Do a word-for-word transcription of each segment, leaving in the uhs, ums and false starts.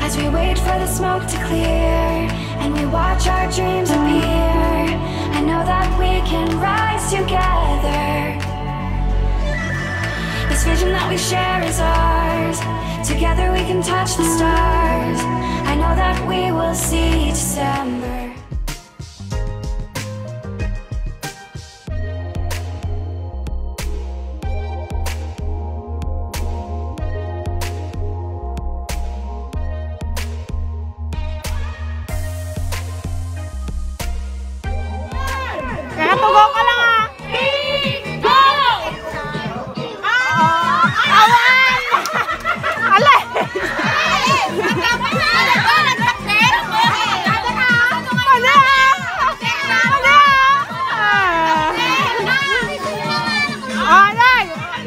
As we wait for the smoke to clear and we watch our dreams appear, I know that we can rise together. This vision that we share is ours. Together we can touch the stars. I know that we will see December. Tugo ka lang ah! Go! Awan! Alay! Ano ah? Ano ah? Alay!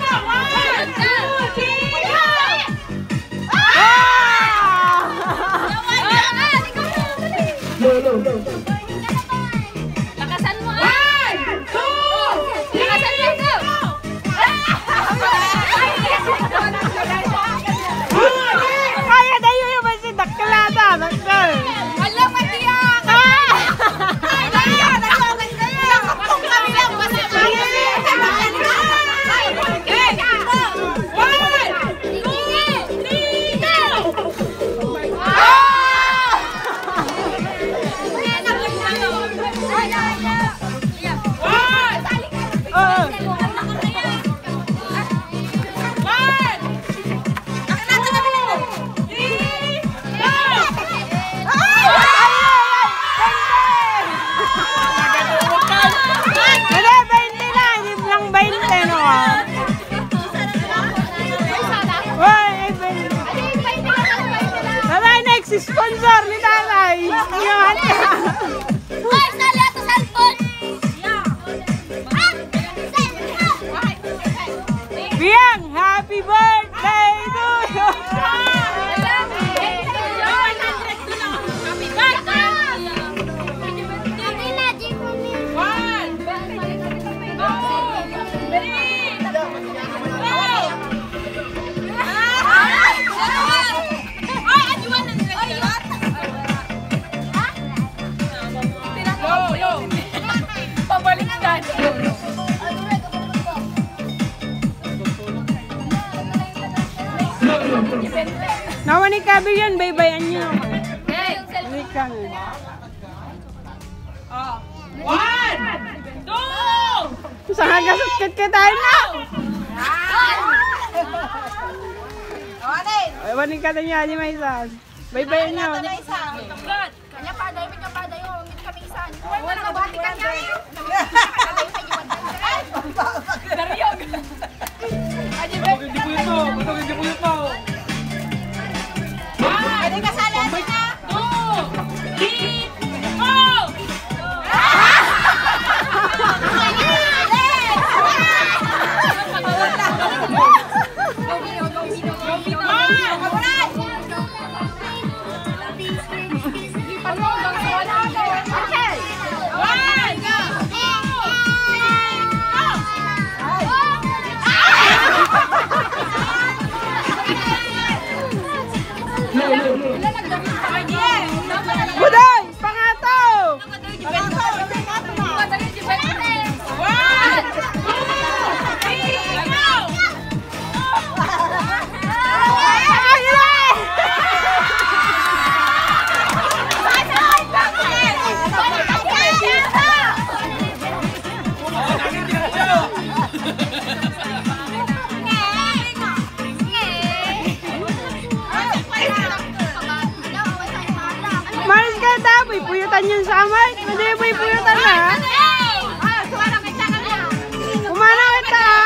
Kaya tayo yung masih dakkalata, dakkel. Wala matiyak. Ay, daya, nagpagan kayo. Nakapong kami lang basta kami. Si sponsor ni tatay. Yan. Ay, sali ato cellphone. Biang, happy birthday to you. Nawa ni Kabi yan, baybayan nyo. Hindi ka nga. One! Two! Saan hagasot ka tayo na? Ewan ni Kata niya, di may isa. Baybayan nyo. Kanya pa, dahil ka pa, dahil umit kami isa. Wala na, bati ka niya. Daryog! Hindi po ito! Hindi po ito! Pwede ka sa lahat na. Two! Three! Go! Buday! Pangato! Maris ka daw, puyutan yun sa amay. Hindi mo puyutan na. Kumana kita ha.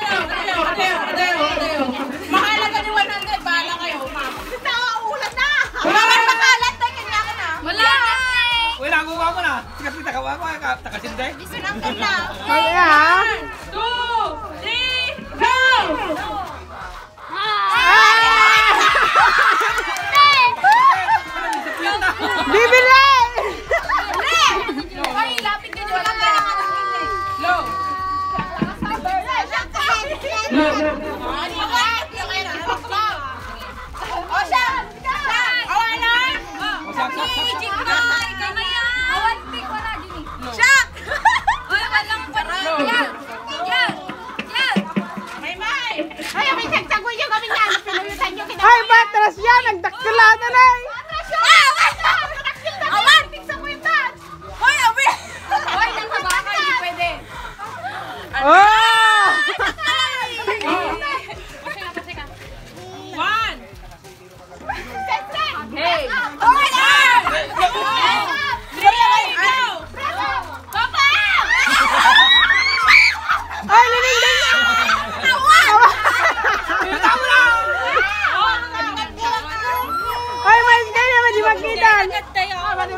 Mahalaga ni one hundred, bahala kayo. Nauulan na. Wala ka makalat, tayo kanya ka na. Wala. Wala, kuha mo na. Sikat-sikat ka, kuha ka. Takasinday. Sinang ganda. Kaya ha. Two! Three! Go! Bibili! Ay, lapit ka dyan. Wala ka na Low! O siya! Siya!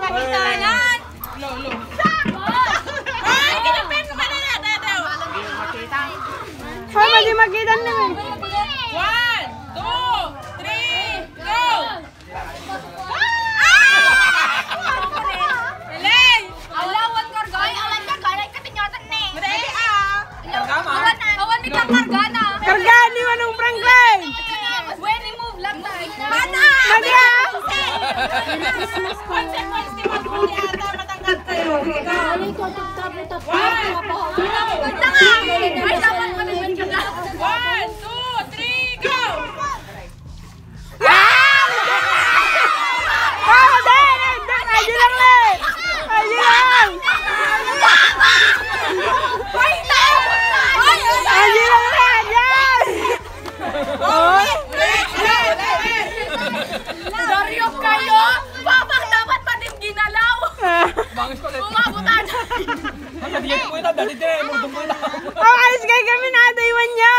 Tanan! Low, low. Ay, kinapin mo ka na na, Teo. Hoy, madi makita naman. One, two, three, go! Elay! Alawan kargay, awan kargay, katinyotan ni. Madali ah. Awan na, awan mitang kargana. Kargaan ni Manong Franklin. When you move lang tayo. Mana! Madi ah. Consequence ni maghuli ata matanggal kayo. Ikaw. One, two, three, go! Ah, dahil! Ayo lang eh! Ayo lang! Ayo lang lang! Yan! Oh! Daryok kayo! Babang dapat pa din ginalaw! Bangis ko ulit. Umabot ata! Ang dadiyan ko ito, dadi din. Mudong ko ito. Oh, alis kayo kami na ata iwan nyo!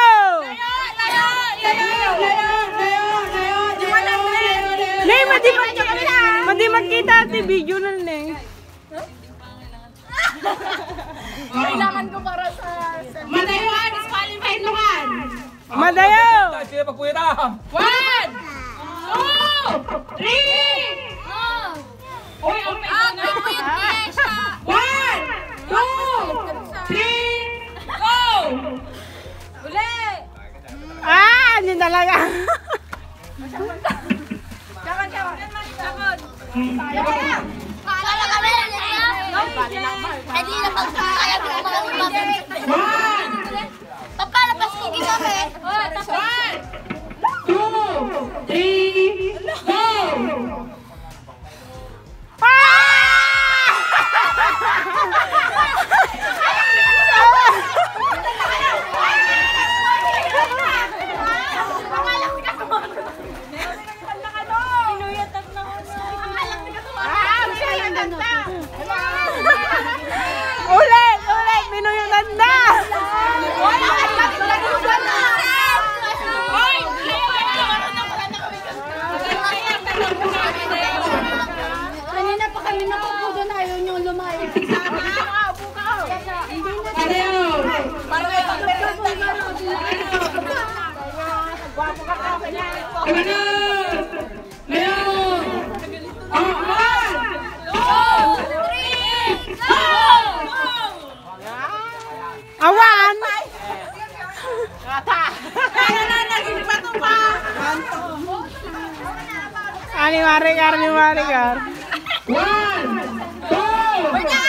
Nay, madi magkita! Madi magkita ati video na lang. Kailangan ko para sa... Madayon! Disqualified naman! Madayo! Sige, pagpuwita. One! Two! Three! Uy, ang may One! Two! Three! Go! Uli! Ah, hindi talaga. Sakon, sakon! Sakon! Paalala kami! Hindi na pagkakaya ko mga umabit. Papalapas ko kami! One! Two! Three! Go! Ulit! Ulit! Pinoy yung tanda! Kanina pa kami nakukudo na ayaw nyo lumayo. Para may Gwapo ka ka kanya. Awan! Ani Maricar, ni Maricar. One, two,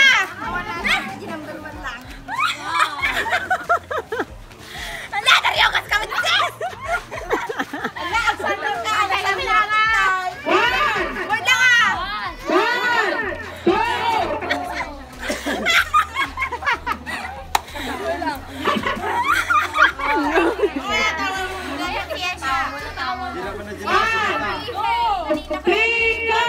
Ala, daryogas kami sis! Ala, agsandang ka! Ala, kami langay! One! Wala ka! One! Two! Three, go!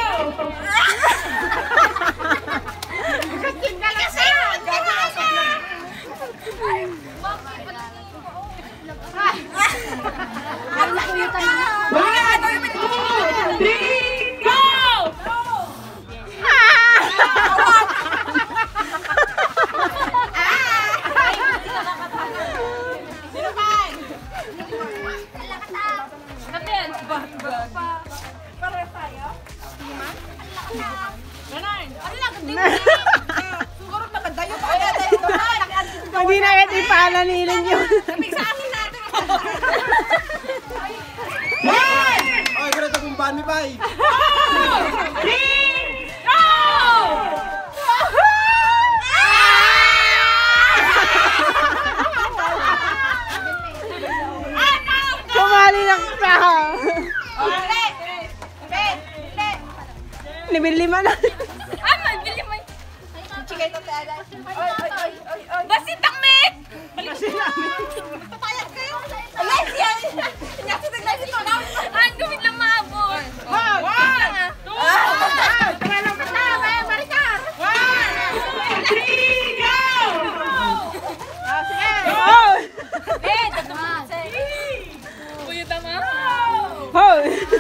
Hindi na kahit ipaalanilan yun. Ay, ganito kung bani ba eh. Sumali lang ka. Libil lima na. Ah, may bili mo. Chika ito tayo. Oy, oy, oy, oy, oy. Basit ang met! Basit ang met. Patayag kayo. Alay, siya. Sinyasi taglay dito. Ang gumit lang maabot. One, two, tara lang ka na. Kaya Maricar. One, two, three, go! Ah, sige. Oh! Eh, tatapos. Kuya tama. Ho, Oh!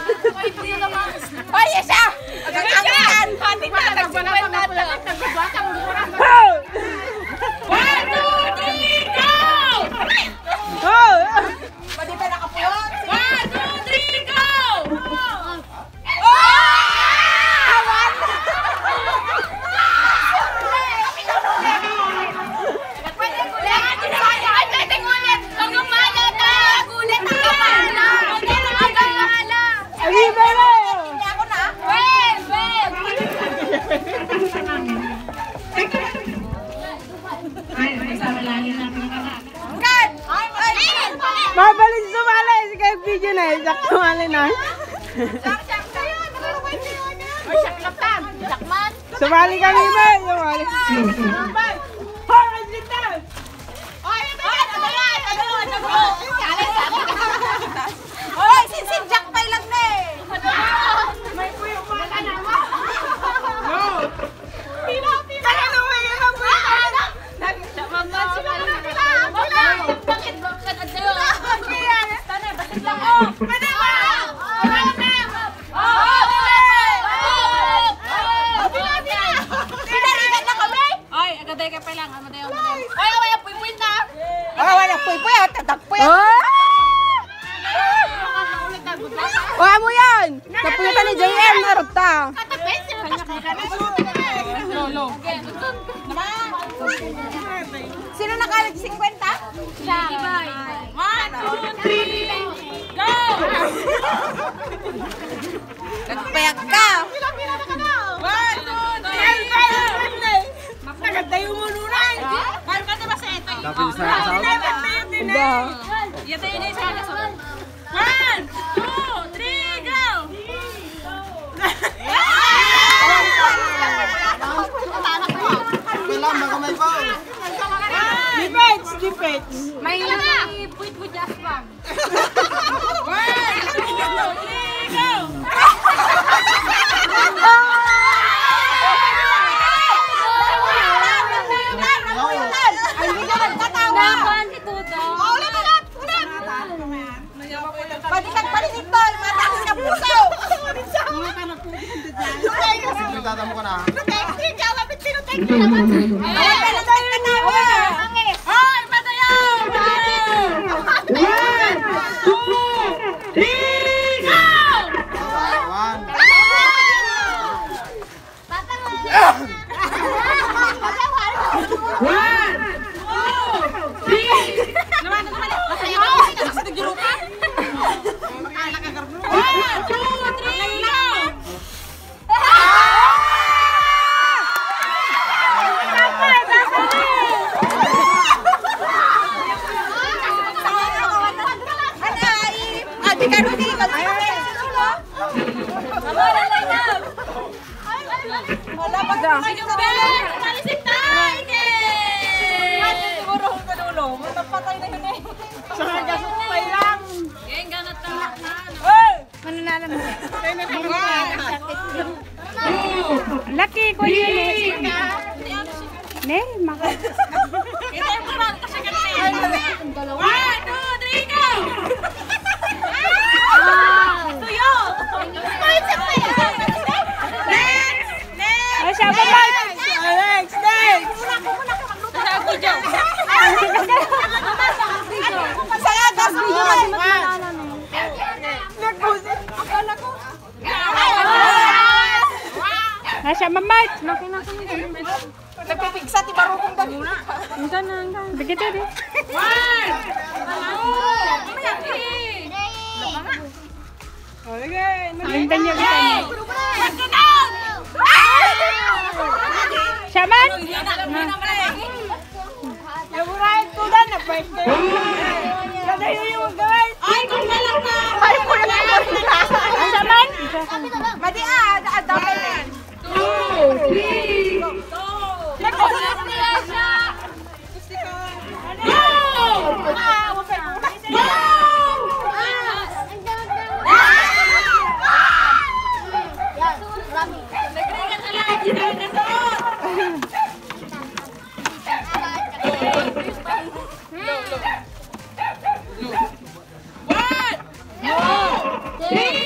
Hoy, isa! Agad-agad! Hati na, nagsikwenta na. Oh! One, two, three, go! Oh! Pwede ba nakapulot? One, two, three, go! Oh! Awan! Pwede gulit! Ay, pwede gulit! Huwag yung mala na! Gulit ang kamala! Huwag yung ang kamala! Ay, bala! Hindi ako na! Well, well! Cut! Ay, ay! Mabalik sumali! Sige, video na eh. Jack sumali na. Sak, sak, sak! Ay, sak na tan! Sakman! Sumali kami ba? Sumali. Hoy, ang ganda! Ay, ito yan! Ito yan! Ano? Ano? Sali, sali! Hoy, sinsin Jack pa lang na eh! May puyo pa ka naman! No! Pino, pino! Kaya naman yun ang buhay! Mamman sila na sila! Wala! Bakit? Bakit? Ano yan? Tanay, bakit lang? Oh! Pwede ba? Wala na! Oh! Pinarigan na kami! Ay, agaday ka pa lang. Amaday, amaday. Ay, wala, puy-puy na! Ay, wala, puy-puy. Tatagpuy. Oh! Wala mo yan! Napunta ni J M, narota! Katapay, sila Lolo. Sino nakalag fifty? Siya. One, two, three, go! Nagpayag ka! One, two, three, Nagatayo mo nunay! Paano ka diba sa ito? Dapat isa ka sa Diba? Yata yun yung isa sa one, two, three, go! Bilang, baka may bao. Defense! Defense! May puwit mo just lang. One, two, three, go! Ay, hindi ka nagkatawa. Nakuhan si Tuto. Ulit, ulit, ulit. Pwede kang palinig to. Matakas ka puso. Nagtata mo ka na. Hindi ka lapit sinutek ka naman. Ay, pero tayo natawa. Ay, matayaw. One, two, three, go! One. One, two, three. Naman, naman. Masaya ka kasi kasi nag-giro ka. One, two, three, go! Adi ka rin dito. Wala pa ka. Malisip tayo! Siguro kung kadulo. Matapatay na yun eh. Sa kagasupay lang! Yan, ganat na. Hey! Mananala mo. Lucky ko yun eh! Ne, maka... Ito yung parang kasi kanina. One, two, three, go! Tuyo! Malisip na yan! Next! Next! Ay, siya ba ba? Next! Next! Sa video. Sa gas video. Ay, siya mamay! Nagpipigsa ti barukong dali. Ang gana, ang gana. Begitu deh. One! Two! Three! Oh, lagi. Minta niya, minta niya. One to down! Siya man? Ay, Yung right ko na, na-break ko yun. Kadayo yung guys. kung nalang na! Ay, po na siya man? Madi ah, dami na. Two, three, go! Nagpunas nila siya! Go! Ah, wag kayo punas. Go! Nagringan na lang, hindi na nasuot! One, two, three,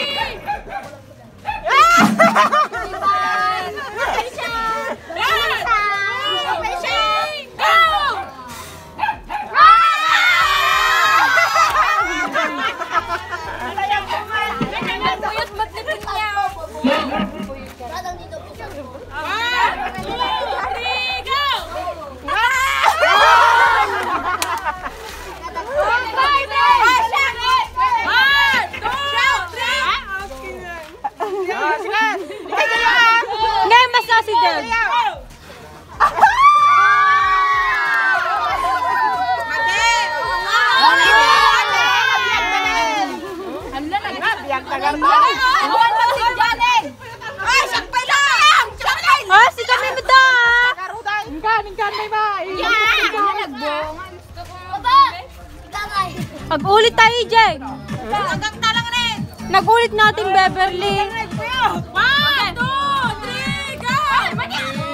Jag. Ah, si kami beda. Ingkan, ingkan may ba? Pag-ulit tayo, Jeng. Nag-ulit natin, Beverly. One, two, three, go!